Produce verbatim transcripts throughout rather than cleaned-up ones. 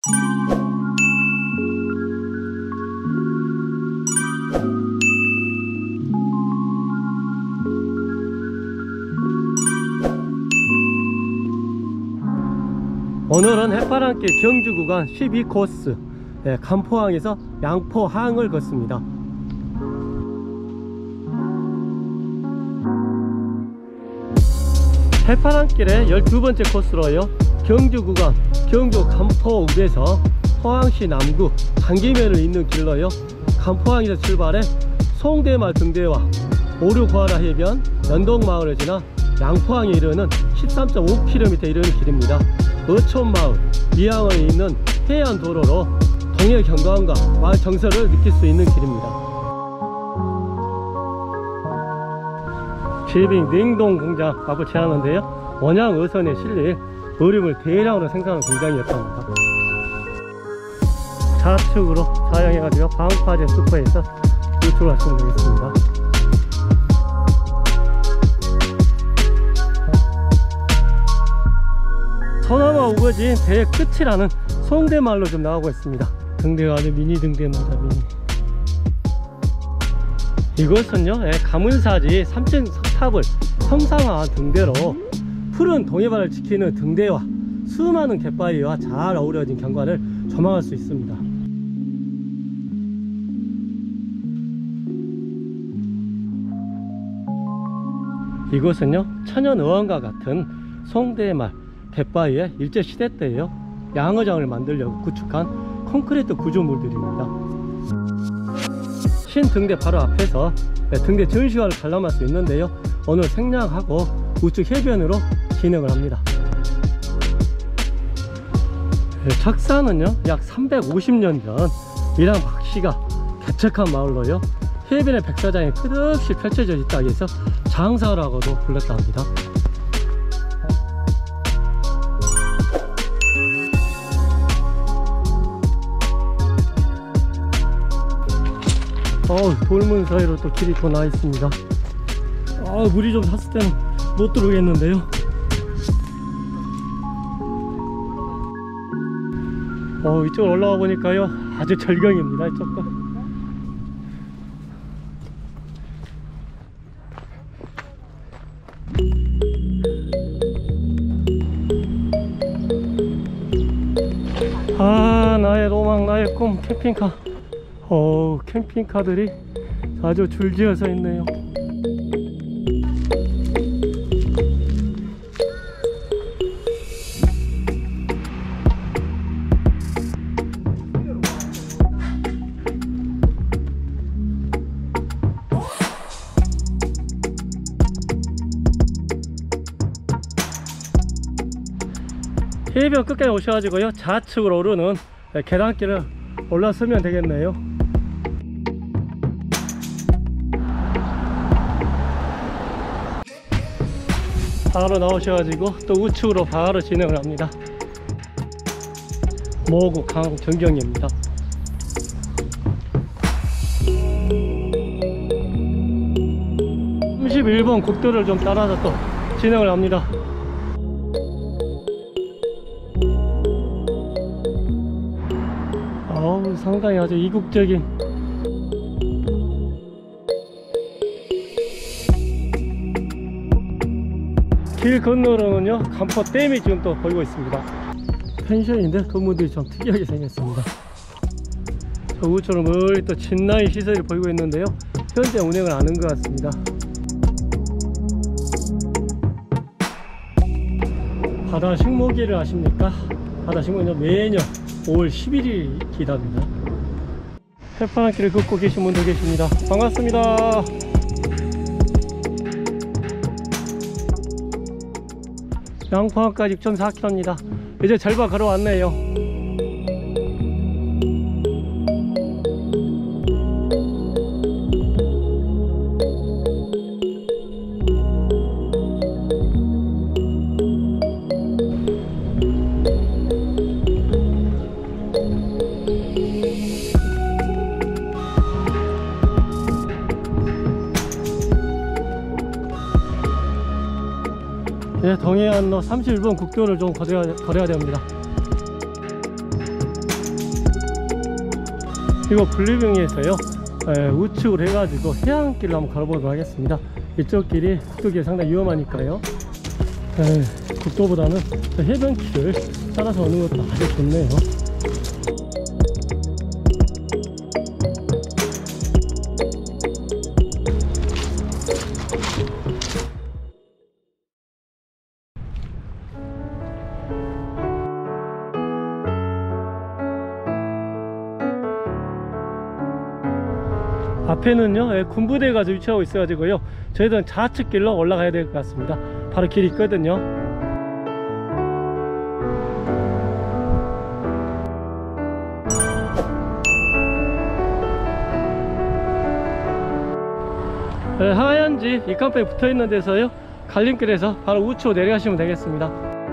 오늘은 해파랑길 경주 구간 십이 코스 예, 간포항에서 양포항을 걷습니다. 해파랑길의 열두 번째 코스로요, 경주 구간 경주 간포읍에서 포항시 남구 강계면을 잇는 길로요, 간포항에서 출발해 송대마을 등대와 오륙화라 해변 연동마을을 지나 양포항에 이르는 십삼 점 오 킬로미터 이르는 길입니다. 어촌마을 미항을 잇는 해안도로로 동해 경관과 마을 정서를 느낄 수 있는 길입니다. 지빙 냉동 공장 앞을 지나는데요, 원양 어선에 실릴 얼음을 대량으로 생산하는 공장이었답니다. 좌측으로 사용해가지고 방파제 슈퍼에서 유출하시면 되겠습니다. 서남아 우거진 배의 끝이라는 송대마을로 좀 나오고 있습니다. 등대가 아주 미니 등대입니다. 미니. 이것은요, 가문사지 삼 층 석탑을 형상화한 등대로 푸른 동해바다를 지키는 등대와 수많은 갯바위와 잘 어우러진 경관을 조망할 수 있습니다. 이곳은요, 천연어항과 같은 송대마을 갯바위에 일제시대 때에요, 양어장을 만들려고 구축한 콘크리트 구조물들입니다. 신등대 바로 앞에서 등대 전시관을 관람할 수 있는데요, 오늘 생략하고 우측 해변으로 진행을 합니다. 착사는요, 약 삼백오십 년 전 밀양 박씨가 개척한 마을로요, 해변의 백사장이 끝없이 펼쳐져 있다고 해서 장사라고도 불렀다 합니다. 어우, 돌문 사이로 또 길이 더 나 있습니다. 아, 물이 좀 찼을 때는 못 들어오겠는데요. 어, 이쪽으로 올라와 보니까요, 아주 절경입니다. 이쪽도. 아, 나의 로망, 나의 꿈, 캠핑카. 어우, 캠핑카들이 아주 줄지어서 있네요. 해변 끝까지 오셔가지고요, 좌측으로 오르는 계단길을 올라서면 되겠네요. 바로 나오셔가지고 또 우측으로 바로 진행을 합니다. 모구 강정경입니다. 삼십일 번 국도를 좀 따라서 또 진행을 합니다. 어우, 상당히 아주 이국적인 길 건너로는요, 간포댐이 지금 또 보이고 있습니다. 펜션인데 건물들이 좀 특이하게 생겼습니다. 저 우측으로 멀리 또 진라인 시설이 보이고 있는데요, 현재 운행을 안 하는 것 같습니다. 바다 식목일을 아십니까? 바다 식목일은 매년 오월 십일일이 기답니다. 해파랑길을 걷고 계신 분들 계십니다. 반갑습니다. 양포항까지 육 점 사 킬로미터입니다. 이제 절반 걸어왔네요. 네, 동해안로 삼십일 번 국도를 좀 걸어야, 걸어야 됩니다. 이거 분리병에서요 에, 우측으로 해가지고 해안길을 한번 걸어보도록 하겠습니다. 이쪽 길이 국도길이 상당히 위험하니까요. 에, 국도보다는 해변길을 따라서 오는 것도 아주 좋네요. 앞에는요 예, 군부대가 위치하고 있어 가지고요 저희들은 좌측 길로 올라가야 될 것 같습니다. 바로 길이 있거든요. 네, 하얀 집 입간판에 붙어 있는 데서요 갈림길에서 바로 우측으로 내려가시면 되겠습니다.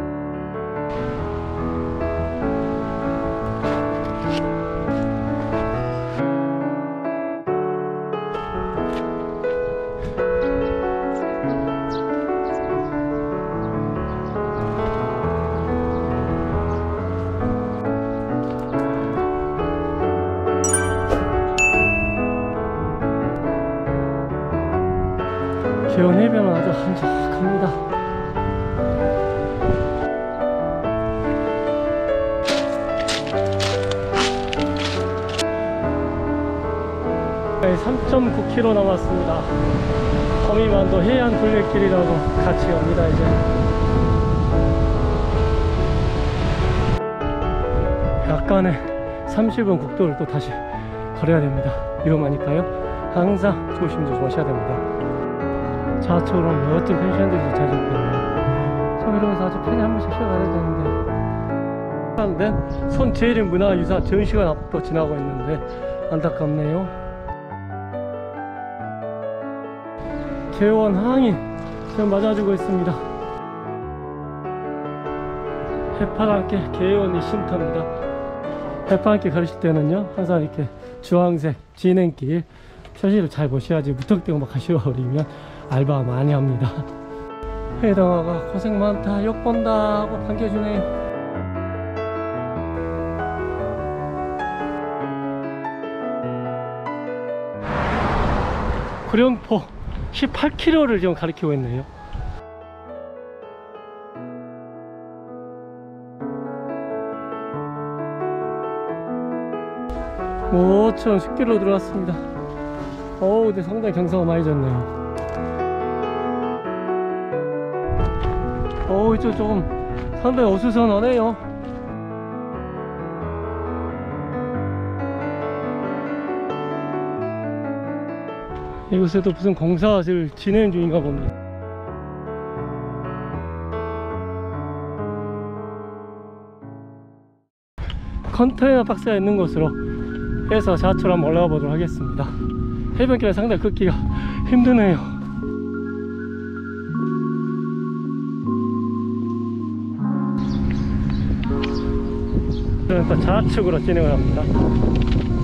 개원 해변은 아주 한적합니다. 삼 점 구 킬로미터 남았습니다. 거미만도 해안 둘레길이라고 같이 갑니다. 이제 약간의 삼십 분 국도를 또 다시 걸어야 됩니다. 위험하니까요 항상 조심 조심하셔야 됩니다. 좌측으로 멋진 펜션들이 잘 잡혀있네요. 참 이러면서 아주 편히 한 번씩 쉬어가야 되는데 손재림 문화유산 전시관 앞도 지나고 있는데 안타깝네요. 개원 항인 지금 맞아주고 있습니다. 해파랑길 개원이 쉼터입니다. 해파랑길 걸으실 때는요 항상 이렇게 주황색 진행길 표시를 잘 보셔야지 무턱대고 막 가시버리면 알바 많이 합니다. 해당화가 고생 많다 욕 본다 하고 반겨주네요. 구룡포 십팔 킬로미터를 지금 가리키고 있네요. 오천 십 킬로미터 들어왔습니다. 어우 근데 상당히 경사가 많이 졌네요. 어우 이쪽 조금 상당히 어수선하네요. 이곳에도 무슨 공사를 진행 중인가 봅니다. 컨테이너 박스가 있는 곳으로 해서 좌측으로 한번 올라가 보도록 하겠습니다. 해변길은 상당히 걷기가 힘드네요. 저는 또 좌측으로 진행을 합니다.